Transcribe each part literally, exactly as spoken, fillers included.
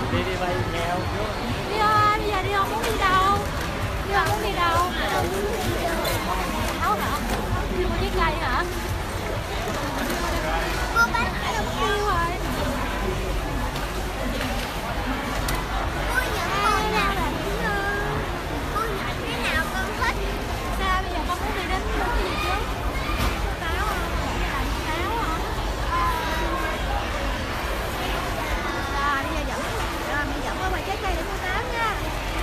Đi đi bay nghèo. Đi ơi, bây giờ đi không muốn đi đâu? Đi không muốn đi đâu? Áo hả? Đi mua trái cây hả? Cô bác ở đâu mất tiêu rồi. Cô nhận con nào là cô nhận cái nào con thích. Sao bây giờ con muốn đi đến cái gì trước? Táo không? Làm táo không? Rồi bây giờ dẫn rồi mình dẫn qua quầy trái cây để mua táo nha.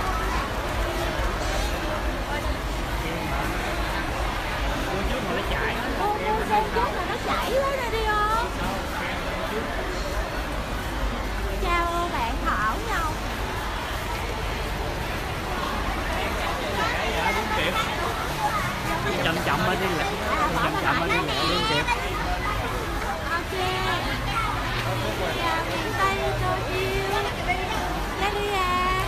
Mua trước mà nó chạy. Mua mua xe trước mà nó chảy quá nè đi không? Chào bạn Thảo nhau. Dạ đúng kịp. Chậm chậm lên đi lẹ. Chậm chậm lên đi lẹ đúng kịp. Ok. Chào miền Tây tôi yêu. Lên đi à.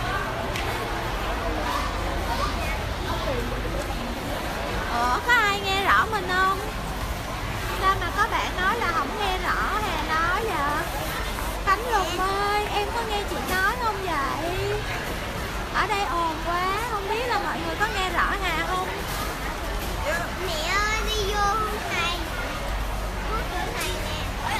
Ủa có ai nghe rõ mình không? Sao mà có bạn nói là không nghe rõ Hà nói vậy? Khánh Lùng ơi, em có nghe chị nói không vậy? Ở đây ồn quá, không biết là mọi người có nghe rõ Hà không? Mẹ ơi, đi vô này. Bước chỗ này nè.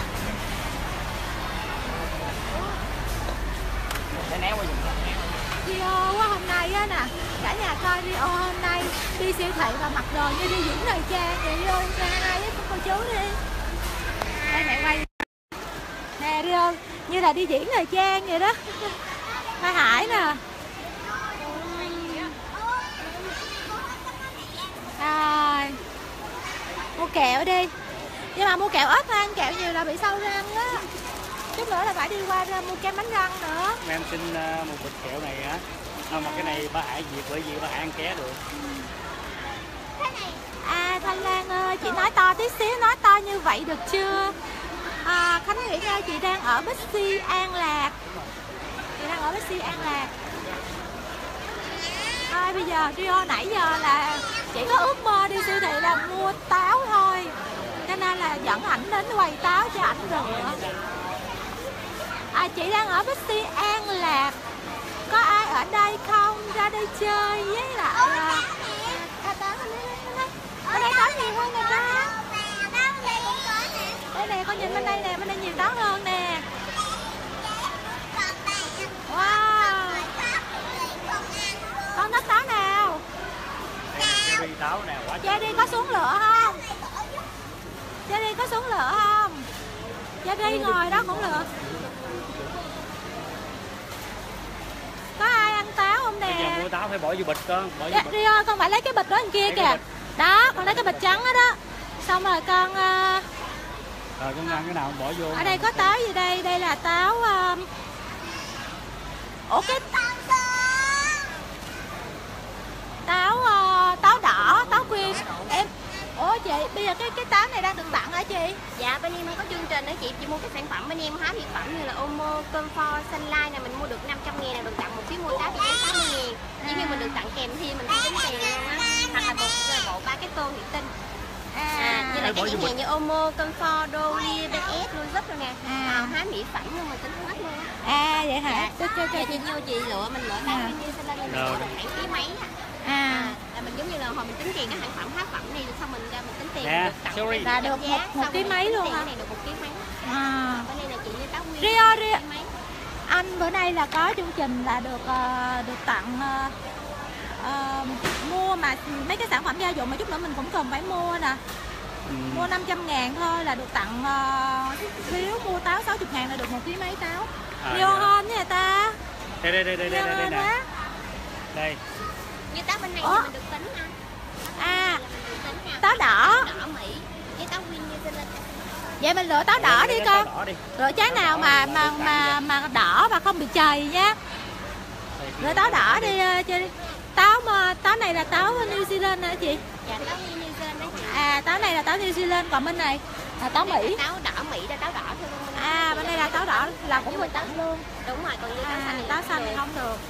Để néo qua dùng. Rio quá hôm nay á nè, cả nhà coi Rio hôm nay đi siêu thị và mặc đồ như đi diễn thời trang vậy. Rio ra hai với cô chú đi. Đây mẹ quay nè Rio, như là đi diễn thời trang vậy đó. Mai Hải nè. Rồi mua kẹo đi, nhưng mà mua kẹo ít thôi, ăn kẹo nhiều là bị sâu răng á. Chút nữa là phải đi qua ra mua kem bánh răng nữa. Em xin uh, một bịch kẹo này hả? À, mà cái này ba Hải diệt bởi vì ba Hải ăn ké được. À Thanh Lan ơi, chị nói to tí xíu, nói to như vậy được chưa? À, Khánh Nguyễn ơi, chị đang ở Bixi An Lạc. Chị đang ở Bixi An Lạc. À, bây giờ Rio nãy giờ là chỉ có ước mơ đi siêu thị là mua táo thôi, cho nên là dẫn ảnh đến quầy táo cho ảnh rửa. À, chị đang ở Bixi An Lạc. Có ai ở đây không? Ra đây chơi với lại là... À, táo ở đây táo nhiều hơn nè con. Đây nè, con nhìn bên đây nè, bên đây nhiều táo hơn nè. Wow. Con thích táo nào? Cherry táo nè, quá Cherry có xuống lửa không? Cherry có xuống lửa không? Cherry ngồi đó cũng được. Có ai ăn táo không nè? Bây giờ mua táo phải bỏ vô bịch con, bỏ vô Dạ, bịch. Rio, con phải lấy cái bịch đó bên kia kìa. Đó, con lấy cái bịch trắng đó đó. Xong rồi con... Uh... Rồi con ăn cái nào bỏ vô. Ở đây có táo gì đây? Đây là táo... Uh... Ủa cái... Táo... Uh... Táo đỏ, táo quyên. Em... Ủa chị, bây giờ cái cái táo này đang được tặng hả chị? Dạ, bên em có chương trình đó chị, chị mua cái sản phẩm bên em hóa mỹ phẩm như là Omo, Comfort, Sunlight này mình mua được năm trăm ngàn là được tặng một phiếu mua táo trị giá sáu mươi ngàn. Nếu như mình được tặng kèm thêm mình không tính tiền luôn á. Hoặc là một bộ ba cái tô thủy tinh. À, à như là cái nhãn hàng như Omo, Comfort, Dolly, bê ét, Logic rồi nè. À, hóa mỹ phẩm luôn mình tính hết luôn á. À vậy hả? Dạ, cho, cho, chị vô chị lựa, mình lựa táo như Sunlight mình lựa được hãng ký máy á. À, là mình giống như là hồi mình tính tiền cái sản phẩm hóa phẩm này xong mình ra mình tính tiền nè, được tặng sorry. Là được một, một ký máy luôn hả? Này được một ký máy. À. Bên đây là chị như táo nguyên. Rio, Rio. Anh bữa nay là có chương trình là được uh, được tặng uh, uh, mua mà mấy cái sản phẩm gia dụng mà chút nữa mình cũng cần phải mua nè. Ừ. Mua năm trăm ngàn thôi là được tặng uh, phiếu mua táo sáu mươi ngàn là được một ký máy táo. À, Rio hơn nha ta. Đây đây đây đây đây đây nè. Đây. Như táo bên này Ủa? thì mình được tính ha. À, tính táo đỏ. Đỏ Mỹ với táo nguyên New Zealand. Vậy mình lựa táo đỏ đi con. Lựa trái nào mà mà mà mà đỏ và không bị chày nhá. Lựa táo đỏ đi chơi. Táo mà táo này là táo New Zealand hả chị? Dạ táo nguyên New Zealand đấy chị. À táo này là táo New Zealand, còn bên này là táo Mỹ. Táo đỏ Mỹ là táo đỏ thôi luôn. À bên đây là táo đỏ là cũng được tặng luôn. Đúng rồi, còn như táo à, xanh táo xanh thì không được.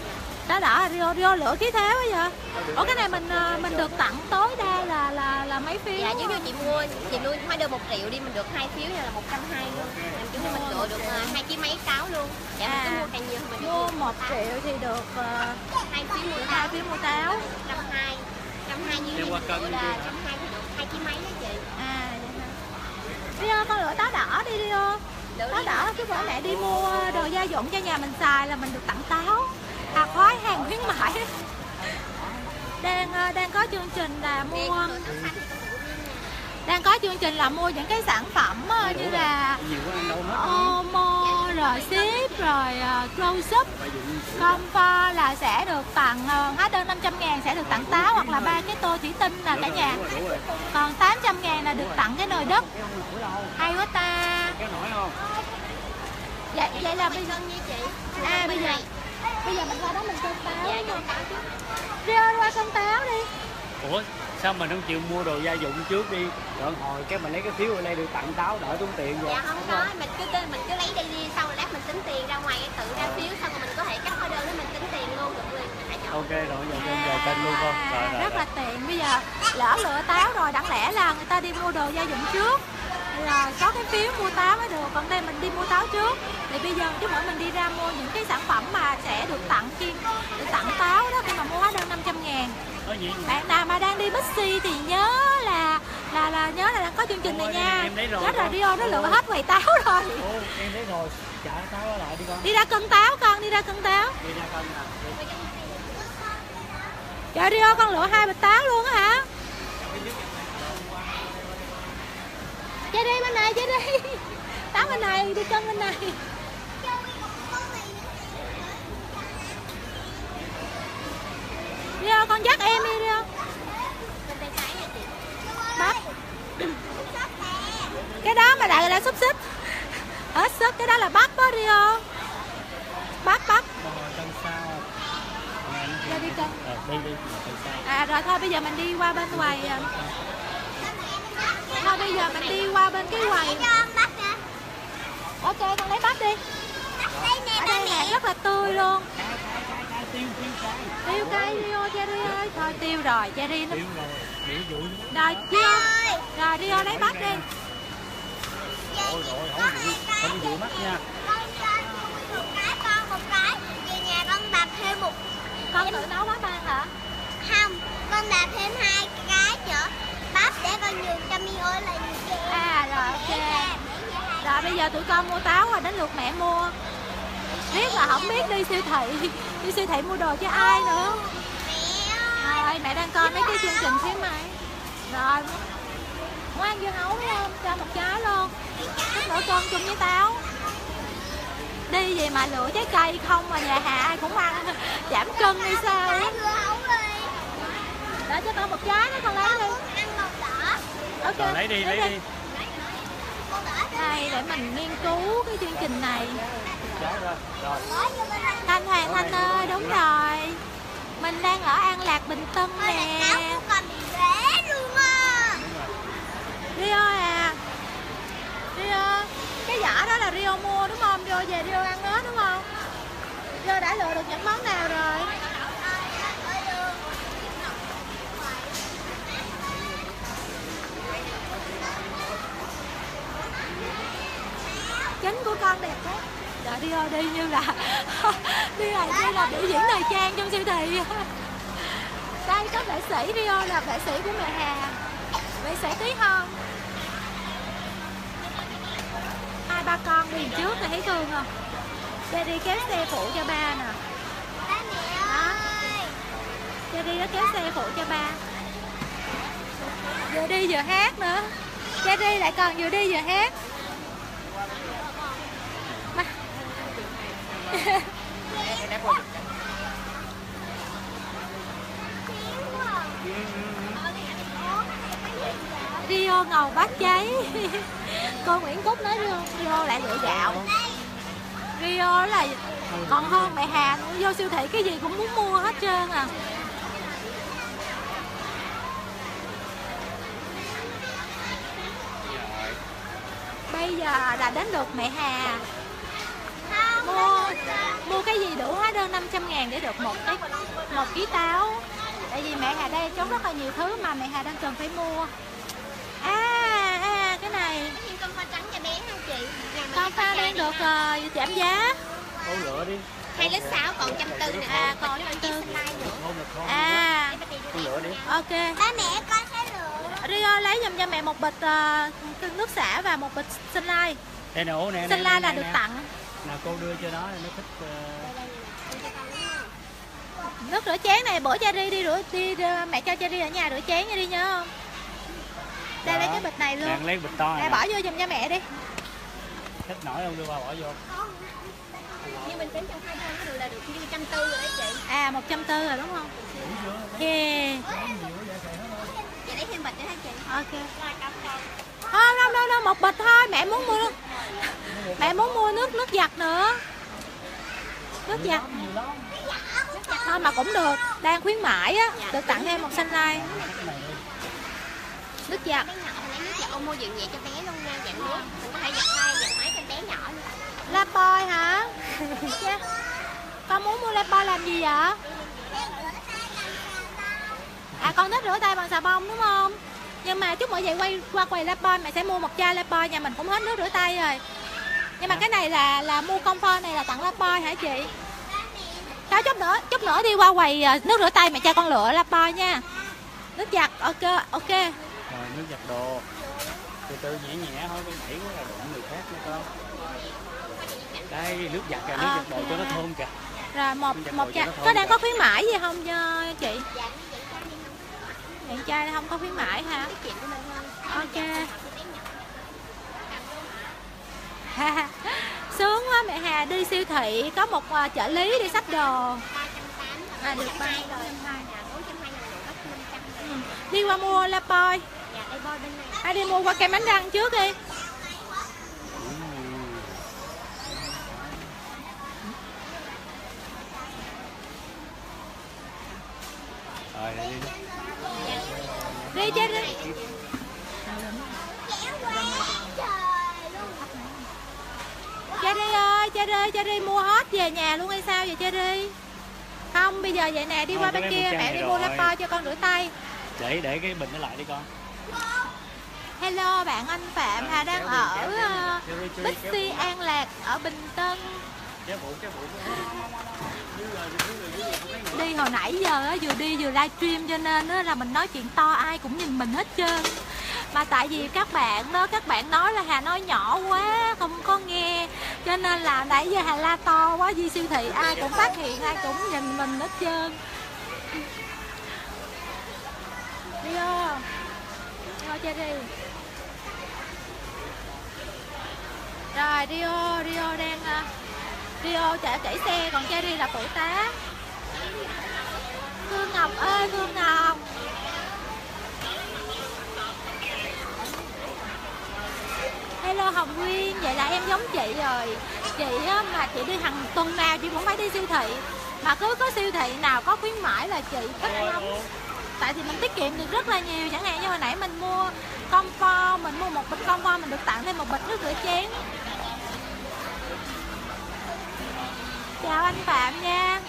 Táo đỏ Rio, Rio lựa khí thế quá vậy. Ủa cái này mình mình được tặng tối đa là là là mấy phiếu? Dạ, nếu như chị mua chị mua hóa đơn một triệu đi, mình được hai phiếu là một trăm hai mươi luôn. Em chúng mình lựa được hai ký mấy táo luôn. Dạ, mình cứ mua càng nhiều mình mua một triệu thì được hai phiếu mua hai phiếu mua táo. Trăm hai, trăm hai như mình lựa là trăm hai thì được hai ký mấy đó chị. À vậy hả? Rio con lựa táo đỏ đi Rio. Táo đỏ chứ bữa mẹ đi mua đồ gia dụng cho nhà mình xài là mình được tặng táo. À khói hàng khuyến mãi. Đang đang có chương trình là mua đang có chương trình là mua những cái sản phẩm như là Omo rồi ship rồi close up comfort là sẽ được tặng hóa đơn năm trăm ngàn sẽ được tặng táo hoặc là ba cái tô thủy tinh là cả nhà. Còn tám trăm ngàn là được tặng cái nồi đất. Hay quá ta. Vậy, vậy là bây giờ như chị. À bây giờ bây giờ mình qua đó mình cân táo. Dạ, cân táo trước. Rio qua cân táo đi. Ủa sao mình không chịu mua đồ gia dụng trước đi, rồi hồi cái mình lấy cái phiếu ở đây được tặng táo đỡ tốn tiền vậy? Dạ không có, mình cứ mình cứ lấy đây đi, sau lát mình tính tiền ra ngoài tự ra phiếu, xong rồi mình có thể cắt hóa đơn để mình tính tiền luôn được liền. Ok rồi, giờ kênh giờ kênh luôn không? Rồi, rồi, rất rồi. là tiện. Bây giờ lỡ lựa táo rồi đáng lẽ là người ta đi mua đồ gia dụng trước là có cái phiếu mua táo mới được, còn đây mình đi mua táo trước thì bây giờ chứ mỗi mình đi ra mua những cái sản phẩm mà sẽ được tặng khi được tặng táo đó khi mà mua hóa đơn năm trăm ngàn. Bạn nào mà đang đi Bixi thì nhớ là là là nhớ là đang có chương trình này nha. Chết rồi, Rio nó lựa hết quầy táo rồi. Ồ, em thấy rồi, trả táo lại đi con. Đi ra cân táo con, đi ra cân táo. Đi ra cân nè. Trời Rio con lựa hai bịch táo luôn á hả? Chơi đi bên này, chơi đi. Táo bên này, đi cân bên này. Rio con dắt em đi Rio. Bắp. Cái đó mà lại là xúc xích. Hết sức, cái đó là bắp đó Rio. Bắp bắp. Ra đi cân. Đi đi. À rồi thôi bây giờ mình đi qua bên quầy. Thôi bây giờ mình đi qua bên cái quầy. Ok con lấy bắp đi. Ở đây nè rất là tươi luôn. Tiêu cây Rio Cherry ơi. Thôi tiêu rồi Cherry nó. Rồi Rio. Rồi Rio lấy bắp đi. Rồi rồi không bị không bị mắt nha. Một cái con một cái về nhà con đặt thêm một. Con tự nấu bắp ăn hả? Không, con đặt thêm hai cái nữa bắp để con nhường cho Mi ơi là gì. À rồi ok. Rồi bây giờ tụi con mua táo rồi đến lượt mẹ mua. Biết là không biết đi siêu thị. Đi siêu thị mua đồ cho ai nữa. Rồi mẹ đang coi mấy cái chương trình khuyến mãi. Rồi muốn ăn dưa hấu đúng không? Cho một trái luôn. Chút nữa cơm chung với táo. Đi gì mà lựa trái cây không mà nhà Hà ai cũng ăn. Giảm cân hay sao á. Để cho con một trái đó con lấy đi. Ok. Rồi lấy đi, lấy đi. Đây để mình nghiên cứu cái chương trình này. Rồi. Thanh Hoàng Thanh ơi, đúng rồi. Mình đang ở An Lạc Bình Tân nè. Rio à. Rio, cái giỏ đó là Rio mua đúng không? Rio về Rio ăn hết đúng không? Rio đã lựa được những món nào rồi? Kính của con đẹp quá. Đợi Rio đi như là đi là như là biểu diễn thời trang trong siêu thị. Đây có vệ sĩ Rio là vệ sĩ của mẹ Hà. Vệ sĩ Tí Hon. Hai ba con đi trước này thấy thương không? Đây đi kéo xe phụ cho ba nè. Đó. Cherry nó kéo xe phụ cho ba. Vừa đi vừa hát nữa. Cherry lại còn vừa đi vừa hát. Mà. Rio ngầu bát cháy. Cô Nguyễn Cúc nói Rio, Rio lại lựa gạo. Rio là còn hơn mẹ Hà, vô siêu thị cái gì cũng muốn mua hết trơn à. Bây giờ là đến lượt mẹ Hà. Mua mua cái gì đủ hóa đơn năm trăm ngàn để được một cái một ký táo. Tại vì mẹ Hà đây trốn rất là nhiều thứ mà mẹ Hà đang cần phải mua. À, à cái này Cái con pha trắng cho bé hả chị? con pha đang được uh, giảm giá. Ô lửa đi. Hai lít sáu còn trăm tư nè. À còn trăm tư. Ngon là con. À Con lửa đi. ok. Ba mẹ con sẽ lựa. Rio lấy giùm cho mẹ một bịch uh, nước xả và một bịch sinh lai. Đây nè, ổ nè. Sinh lai là được tặng. Nào cô đưa cho nó, nó thích uh... nước rửa chén này bữa Cherry đi rửa đi, đi mẹ cho Cherry ở nhà rửa chén nha đi nhớ không? Đây lấy cái bịch này luôn. Đang lấy bịch to này. Nè bỏ vô giùm cho mẹ đi. Thích nổi không, đưa qua bỏ vô. Nhưng mình tính trong hai đơn là được như trăm tư rồi đấy chị. À một trăm tư rồi đúng không? Yeah. Chị lấy thêm bịch nữa hả chị? Ok. Không đâu đâu đâu một bịch thôi, mẹ muốn mua mẹ muốn mua nước nước giặt nữa. Nước giặt. Thôi mà cũng được, đang khuyến mãi á, được tặng thêm một xanh lai. Nước giặt. Bé nhỏ lấy nước giặt ô mua dịu nhẹ cho bé luôn nha, dạng nước. Mình có thể giặt tay, giặt máy cho bé nhỏ luôn. La Boy hả? Con muốn mua La Boy làm gì vậy? À con thích rửa tay bằng xà bông đúng không? Nhưng mà chút mỗi vậy quay qua quầy La Boy mẹ sẽ mua một chai La Boy, nhà mình cũng hết nước rửa tay rồi. Nhưng mà cái này là là mua Comfort này là tặng La Boy hả chị? Đó, chút nữa, chút nữa đi qua quầy nước rửa tay mẹ cho con lựa La Boy nha. Nước giặt, ok, ok. Rồi nước giặt đồ. Từ từ nhẹ nhẹ thôi, con đẩy quá là đụng người khác nữa con. Đây nước giặt kìa, nước À, giặt đồ cho nó thơm kìa. Rồi một Nước giặt một đồ cho chai, nó thơm có đang kìa. có khuyến mãi gì không cho chị? Dạng chai không có khuyến mãi hả? Ok. Sướng quá, mẹ Hà đi siêu thị có một uh, trợ lý đi xách đồ. À được ba trăm hai. Ừ. Đi qua mua La Boy. À, đi mua qua kem đánh răng trước đi. Rồi đi đi. Đi chứ đi. Cherry ơi, Cherry, Cherry mua hết về nhà luôn hay sao vậy Cherry? Không, bây giờ vậy nè, đi Thôi, qua cho bên em kia một chai mẹ này đi mua rồi. La Boy cho con rửa tay. Để để cái bình nó lại đi con. Hello bạn anh Phạm, Hà đang Kéo đi, ở kéo, uh, kéo đi, kéo đi, kéo đi, Bixi kéo An Lạc ở Bình Tân. Kéo phụ, kéo phụ. Dưới rồi, dưới rồi, dưới rồi, dưới rồi, dưới rồi. Đi hồi nãy giờ á, vừa đi vừa livestream cho nên á, là mình nói chuyện to ai cũng nhìn mình hết trơn. Mà tại vì các bạn đó, các bạn nói là Hà nói nhỏ quá, không có nghe. Cho nên là nãy giờ Hà la to quá, đi siêu thị ai cũng phát hiện, ai cũng nhìn mình hết trơn. Rio, Rio Cherry. Rồi Rio, Rio đang uh, Rio chạy chạy xe, còn Cherry là phụ tá. Phương Ngọc ơi, Phương Ngọc. Hello Hồng Nguyên, vậy là em giống chị rồi. Chị á, mà chị đi hàng tuần nào chị cũng phải đi siêu thị. Mà cứ có siêu thị nào có khuyến mãi là chị thích lắm. Tại thì mình tiết kiệm được rất là nhiều. Chẳng hạn như hồi nãy mình mua Comfort, mình mua một bịch Comfort mình được tặng thêm một bịch nước rửa chén. Chào anh Phạm nha.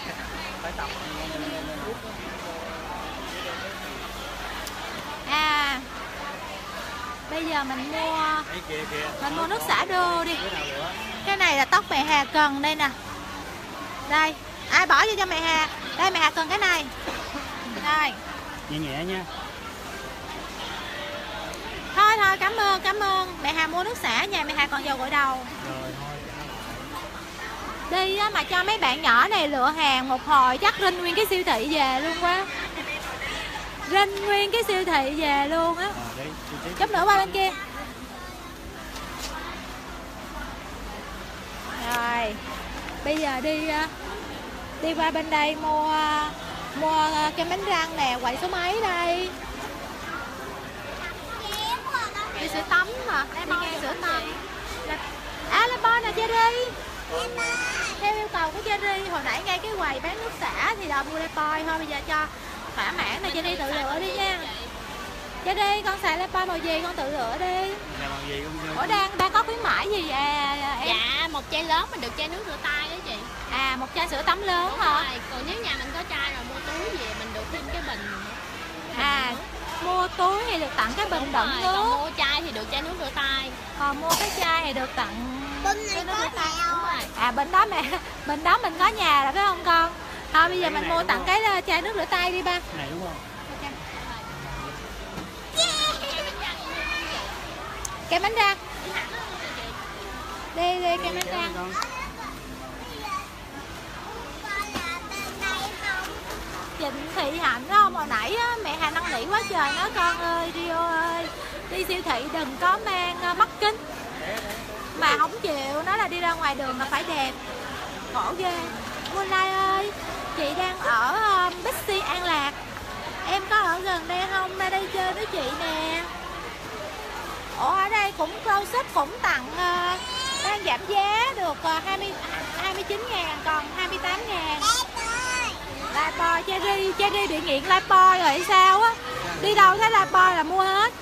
À, bây giờ mình mua mình mua nước xả đô đi. Cái này là tóc mẹ Hà cần đây nè. Đây, ai bỏ vô cho mẹ Hà. Đây mẹ Hà cần cái này. Đây. Nhẹ nhẹ nha. Thôi thôi, cảm ơn, cảm ơn. Mẹ Hà mua nước xả, nhà mẹ Hà còn dầu gội đầu. Rồi thôi. Đi á, mà cho mấy bạn nhỏ này lựa hàng một hồi chắc rinh nguyên cái siêu thị về luôn quá. Rinh nguyên cái siêu thị về luôn á. Chút nữa qua bên kia. Rồi, bây giờ đi đi qua bên đây mua mua kem đánh răng nè, quầy số mấy đây? Đi sữa tắm hả? Đi ngang sữa tắm. À, La Boy nè Cherry. Theo yêu cầu của Cherry, hồi nãy ngay cái quầy bán nước xả thì là mua La Boy thôi, bây giờ cho thỏa mãn này Cherry tự lựa đi nha. Cherry, con xài La Boy màu gì con tự lựa đi. Màu gì con? Ủa đang đang có khuyến mãi gì à, em? Dạ, một chai lớn mình được chai nước rửa tay đó chị. À À, một chai sữa tắm lớn hả? Rồi, còn nếu nhà mình có chai rồi mua túi về mình được thêm cái bình. À, mua túi thì được tặng cái bình đựng Còn nước. mua chai thì được chai nước rửa tay. Còn mua cái chai thì được tặng Bình này có tay. Đúng rồi. À, bình đó mẹ, bình đó mình có nhà rồi phải không con? Thôi bây giờ Cái mình này mua đúng tặng không? cái chai nước rửa tay đi ba. Cái này đúng không? Kem bánh răng. Đi đi kem bánh Kéo răng. đi con. Trịnh Thị Hạnh đó không? Hồi nãy á, mẹ Hà năn nỉ quá trời nói con ơi Rio ơi, đi siêu thị đừng có mang uh, mắt kính. Mà không chịu, nói là đi ra ngoài đường là phải đẹp. Khổ ghê. Moonlight ơi, chị đang ở um, Bixi An Lạc. Em có ở gần đây không? Ra đây chơi với chị nè. Ủa ở đây cũng close up cũng tặng uh, đang giảm giá được uh, hai mươi, hai mươi chín ngàn còn hai mươi tám ngàn. Lifebuoy, Cherry, Cherry bị nghiện Lifebuoy rồi hay sao á? Đi đâu thấy Lifebuoy là mua hết.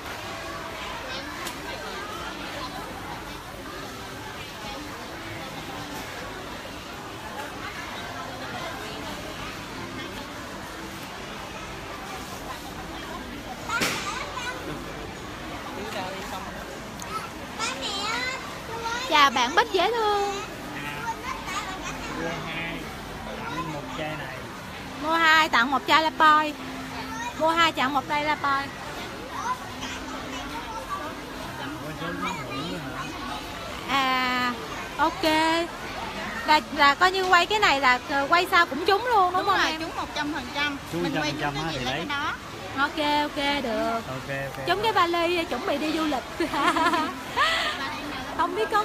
Chào bạn Bích dễ thương. Mua hai tặng một chai này. Mua hai tặng một chai Lifebuoy. Mua hai tặng một chai Lifebuoy. À, ok. Là, là coi như quay cái này là quay sao cũng trúng luôn đúng, Đúng không rồi, em? trúng một trăm phần trăm. Trúng Mình quay một trăm trúng phần trăm cái gì thì lấy lấy. cái đó. Ok ok được. Ok ok. Trúng cái vali chuẩn bị đi du lịch. Không biết con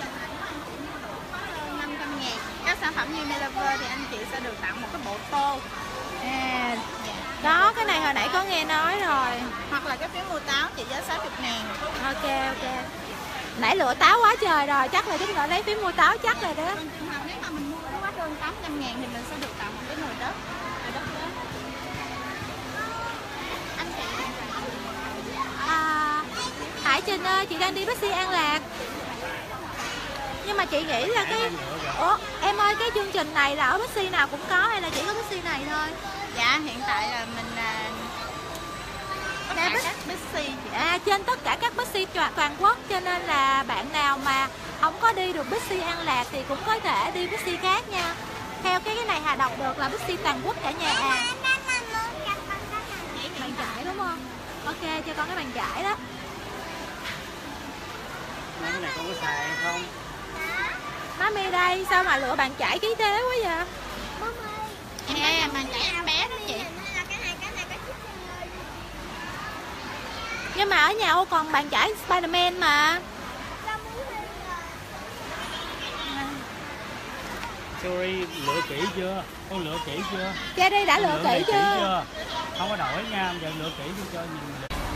năm trăm ngàn. Các sản phẩm như Unilever thì anh chị sẽ được tặng một cái bộ tô. à, đó cái này hồi nãy có nghe nói rồi. Hoặc là cái phiếu mua táo trị giá sáu mươi ngàn. Ok ok. Nãy lựa táo quá trời rồi, chắc là chúng ta lấy phím mua táo chắc rồi đó. Còn trường hợp nếu mà mình mua cái hóa đơn tám trăm ngàn thì mình sẽ được tặng một cái nồi đất. Nồi đất lớn. Anh chị À, Hải Trình ơi, chị đang đi Bixi An Lạc. Nhưng mà chị nghĩ là cái Ủa, em ơi cái chương trình này là ở Bixi nào cũng có hay là chỉ có Bixi này thôi? Dạ hiện tại là mình là tất Đã cả Bix- các Bixi chị. À, trên tất cả các Bixi toàn, toàn quốc, cho nên là bạn nào mà không có đi được Bixi An Lạc thì cũng có thể đi Bixi khác nha. Theo cái cái này Hà đọc được là Bixi toàn quốc cả nhà. À, bàn chải đúng không? Ok, cho con cái bàn chải đó. Cái này con có xài hay không? Mami đây, sao mà lựa bàn chải ký thế quá vậy? Em có nhà bàn chải em bé đó chị. Nhưng mà ở nhà ô còn bàn chải Spiderman mà. Sorry, lựa kỹ chưa? Con lựa kỹ chưa? Cherry đã lựa này kỹ chưa? Không có đổi nha, giờ lựa kỹ cho cho nhìn.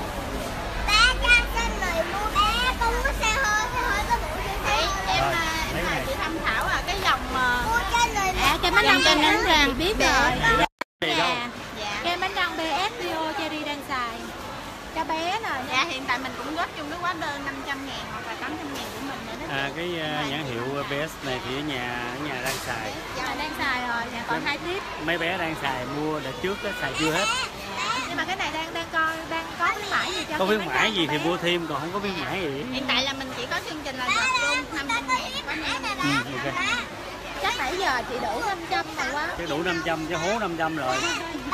Em Rồi, mà lấy em cái mà này. chị tham khảo là cái dòng mà À, kem bánh răng Kem bánh bê ét răng. chị biết rồi. Gì đâu? Nè, dạ. kem bánh răng bê ét Rio Cherry đang xài. Cho bé nè. Dạ hiện tại mình cũng góp chung cái hóa đơn năm trăm ngàn hoặc là tám trăm ngàn của mình nữa đó. À cái uh, nhãn hiệu bê ét này thì ở nhà ở nhà đang xài. Dạ, đang xài rồi, nhà còn hai tiếp. Mấy bé đang xài mua đợt trước đó, xài chưa hết. Nhưng mà cái này đang đang coi đang có khuyến mãi gì cho Có kem khuyến bánh mãi răng gì của thì bé. mua thêm, còn không có khuyến mãi gì. Hiện tại là mình chỉ có chương trình là gọt luôn năm trăm ngàn có năm Ừ, ok. Chắc nãy giờ chị đủ năm trăm rồi quá. Chứ đủ năm trăm chứ hố năm trăm rồi.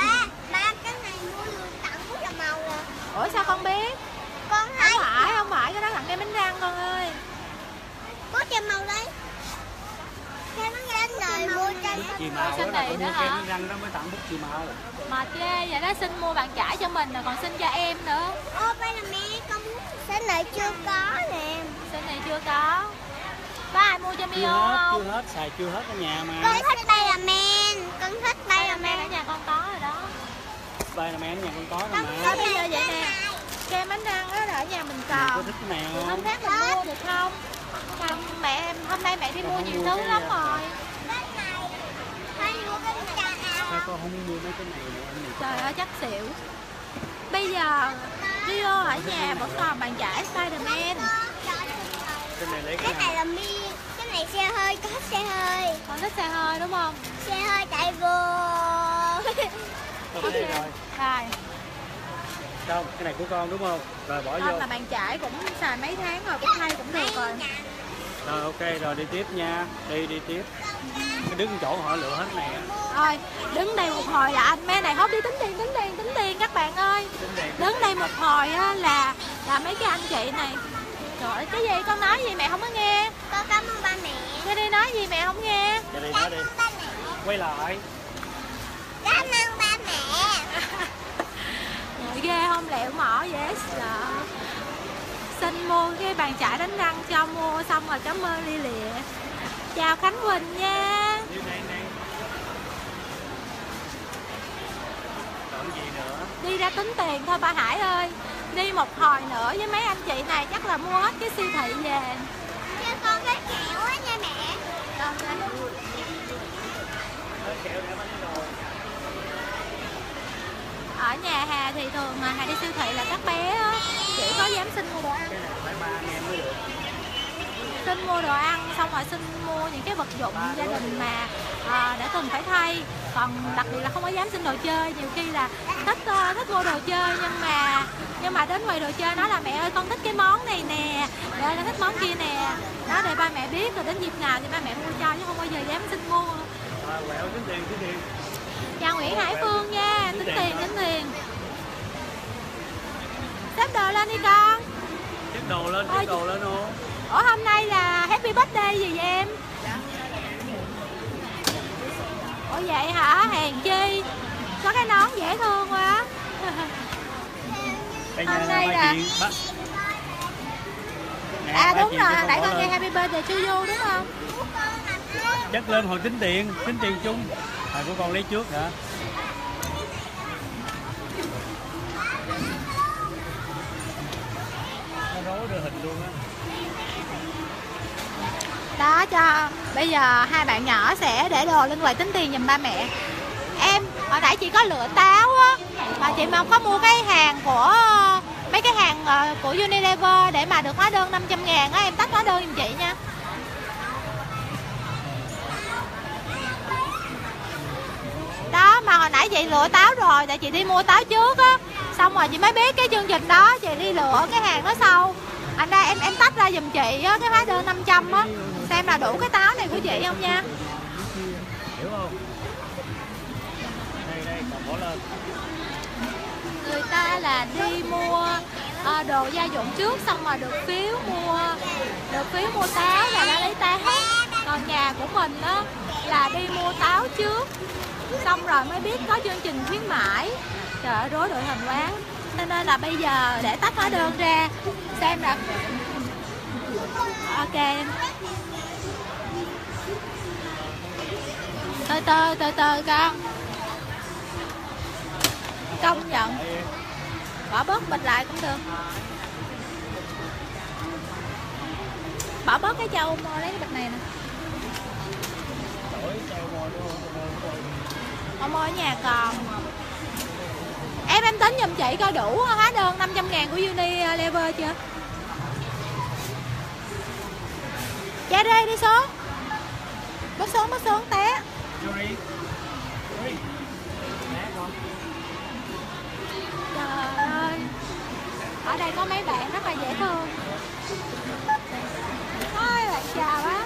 Ủa sao con biết? con Không phải, không phải, cái đó tặng kem bánh răng con ơi. có kem màu đấy. Kem bánh răng rồi mua cho Bút chì màu Xin đó, này là nữa mua hả? kem đánh răng đó mới tặng bút chì màu. Mà chê vậy đó, xin mua bàn chải cho mình rồi còn xin cho em nữa. Ô đây là mẹ con muốn xin lại chưa có nè. Xin này chưa có. Có ai mua cho Chưa Mio hết, không? chưa hết, xài chưa hết ở nhà mà. Con thích đây là men, con thích đây là Spiderman ở men. nhà con có rồi đó. Spiderman ở nhà con có rồi Thôi mà. bây giờ vậy nè, kem bánh răng đó là ở nhà mình Mình có còn. thích cái nào Thì không? hôm khác mình mua được không? Không, mẹ em hôm nay mẹ đi Con mua không nhiều mua thứ cái lắm gì rồi. Sao con không mua mấy cái này nữa anh? Trời ơi chắc xỉu. Bây giờ Rio ở nhà vẫn còn bàn chải Spiderman. Cái này lấy cái Cái này nào? là mi, cái này này xe hơi, có xe hơi. Con thích xe hơi đúng không? Xe hơi chạy vô. Ok rồi. Rồi. Đâu, cái này của con đúng không? Rồi bỏ Con vô. là bạn trải cũng xài mấy tháng rồi, cũng hay cũng được rồi. Rồi ok, rồi đi tiếp nha. Đi đi tiếp. Cái đứng chỗ họ lựa hết này à. Thôi, đứng đây một hồi là anh mấy này hốt đi tính tiền, tính tiền, tính tiền các bạn ơi. Đứng đây một hồi á là là mấy cái anh chị này. Trời ơi, cái gì con nói gì mẹ không có nghe. Con cảm ơn ba mẹ. Cái đi nói gì mẹ không nghe. Giờ đi nói đi. Quay lại. Cảm ơn ba mẹ. Rồi ghê không, lẹo mỏ dễ sợ. Xin mua cái bàn chải đánh răng cho mua xong rồi cảm ơn Ly Lịa. Chào Khánh Quỳnh nha. Còn gì nữa? Đi ra tính tiền thôi ba Hải ơi. Đi một hồi nữa với mấy anh chị này chắc là mua hết cái siêu thị về. Cho con cái kẹo á nha mẹ. Con Cái kẹo để bánh rồi. ở nhà Hà thì thường mà Hà đi siêu thị là các bé á, chỉ có dám xin mua đồ ăn. Cái này phải ba anh em mới được. Xin mua đồ ăn xong rồi xin mua những cái vật dụng gia đình mà à, đã từng phải thay. Còn đặc biệt là không có dám xin đồ chơi. Nhiều khi là thích uh, thích mua đồ chơi nhưng mà nhưng mà đến quầy đồ chơi nói là mẹ ơi con thích cái món này nè, mẹ ơi con thích món kia nè. Đó để ba mẹ biết rồi đến dịp nào thì ba mẹ mua cho chứ không bao giờ dám xin mua. À, quẹo tính tiền, tính tiền. Chào Nguyễn Hải Phương nha, tính tiền, tính tiền. Xếp đồ lên đi con. Xếp đồ lên, xếp đồ lên luôn. Ủa hôm nay là happy birthday gì vậy em? Ủa vậy hả? Hèn chi. Có cái nón dễ thương quá. Hôm nay là... Nè, à đúng rồi, con nãy con lên. nghe happy birthday cho vô đúng không? Chất lên hồi tính tiền, tính tiền chung. Hồi của con lấy trước hả? Nó rối đưa hình luôn á. Đó cho bây giờ hai bạn nhỏ sẽ để đồ lên quầy tính tiền giùm ba mẹ. Em hồi nãy chị có lựa táo á, mà chị mà có mua cái hàng của mấy cái hàng của Unilever để mà được hóa đơn năm trăm ngàn á, em tách hóa đơn giùm chị nha. Đó mà hồi nãy chị lựa táo rồi, tại chị đi mua táo trước á, xong rồi chị mới biết cái chương trình đó, chị đi lựa cái hàng đó sau. Anh ra em em tách ra giùm chị á, cái hóa đơn năm trăm á, xem là đủ cái táo này của chị không nha. Hiểu không? Đây đây, còn bỏ lên. Người ta là đi mua uh, đồ gia dụng trước xong rồi được phiếu mua được phiếu mua táo là đã lấy táo. Còn nhà của mình á là đi mua táo trước xong rồi mới biết có chương trình khuyến mãi. Trời ơi rối đội hình quá. Cho nên là bây giờ để tách hóa đơn ra xem là ok. Từ từ từ từ con. Công nhận. Bỏ bớt bịch lại cũng được. Bỏ bớt cái châu mua lấy cái bịch này nè. Ông ở nhà còn. Em em tính giùm chị coi đủ hóa đơn năm trăm ngàn của Unilever chưa? Chạy đi đi xuống. Bước xuống bước xuống té. Trời ơi. Ở đây có mấy bạn rất là dễ thương. Ôi bạn chào á.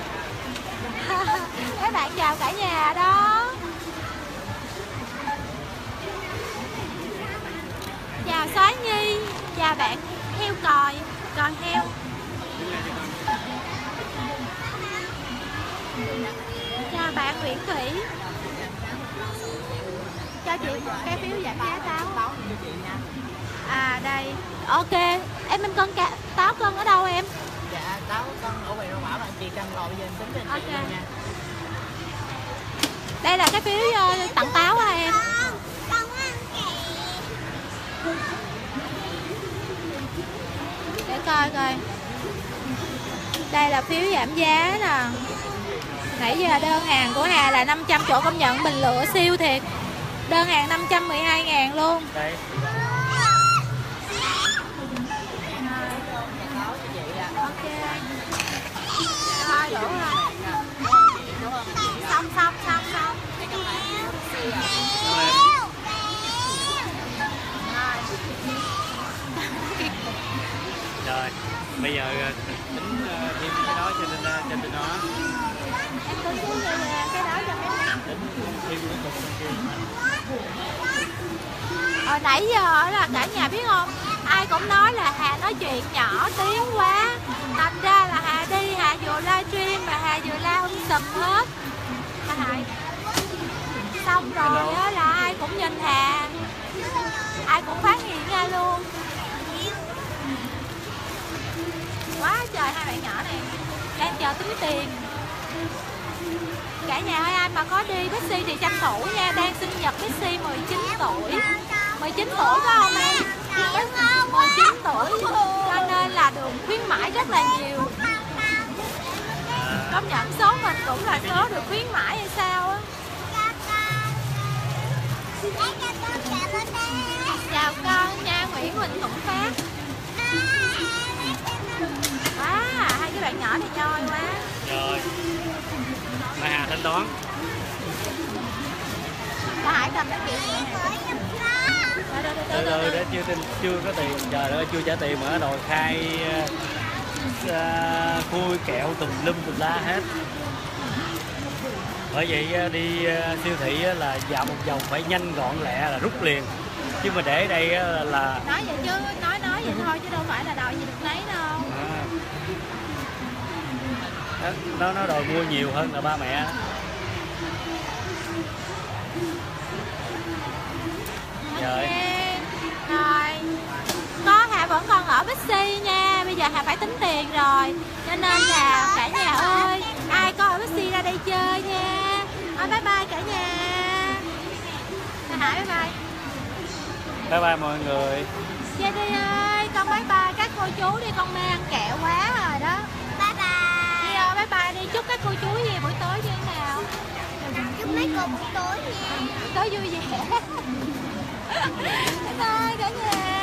Mấy bạn chào cả nhà đó. Chào Soái Nhi. Chào bạn heo còi. Còi heo. Chào bạn Nguyễn Thủy. Cho chị một cái phiếu giảm giá táo. À đây. Ok. Em em cân cả táo cân ở đâu em? Dạ táo cân ở quầy rau bảo bạn chị cân rồi bây giờ em tính cho anh chị luôn nha. Đây là cái phiếu uh, tặng táo hả em? Để coi coi. Đây là phiếu giảm giá nè. Nãy giờ đơn hàng của Hà là năm trăm, chỗ công nhận mình lựa siêu thiệt. Đơn hàng năm trăm mười hai ngàn luôn. Đây. Ok. Thôi đủ rồi. Bây giờ tính thêm cái đó cho nên cho tụi nó. Em tính cái gì nè, cái đó cho mấy em. Tính thêm cái cục bên kia. Hồi nãy giờ là cả nhà biết không, ai cũng nói là Hà nói chuyện nhỏ tiếng quá, thành ra là Hà đi Hà vừa livestream mà Hà vừa la hung sùm hết. Mà Hà xong rồi á là ai cũng nhìn Hà, ai cũng phát hiện ra luôn. Quá trời hai bạn nhỏ này đang chờ tính tiền. Cả nhà ơi, ai mà có đi Bixi thì tranh thủ nha, đang sinh nhật Bixi mười chín tuổi. mười chín tuổi có không em? mười chín tuổi cho nên là được khuyến mãi rất là nhiều. Công nhận số mình cũng là số được khuyến mãi hay sao á. Chào con nha, Nguyễn Huỳnh Thuận Phát. Quá à, hai cái bạn nhỏ này nhoi quá. Rồi mà Hà thanh toán. Bà Hải cầm cái chuyện này. Từ từ để chưa chưa có tiền, trời ơi chưa trả tiền mà đòi khai uh, khui kẹo tùm lum tùm la hết. Bởi vậy đi uh, siêu thị là dạo một vòng phải nhanh gọn lẹ là rút liền, chứ mà để đây là nói vậy chứ nói nói vậy thôi chứ đâu phải là đòi gì được lấy đâu. À, nó nó đòi mua nhiều hơn là ba mẹ. Rồi. Rồi. Có Hà vẫn còn ở Bixi nha. Bây giờ Hà phải tính tiền rồi. Cho nên là cả nhà ơi, ai có ở Bixi ra đây chơi nha. Thôi bye bye cả nhà. Hải bye bye. Bye bye mọi người. Gia Đi ơi, con bye bye các cô chú đi, con mê ăn kẹo quá rồi đó. Bye bye. Đi ơi, bye bye đi, chúc các cô chú gì buổi tối như thế nào? Chúc mấy cô buổi tối nha. Tối vui vẻ. Bye bye cả nhà.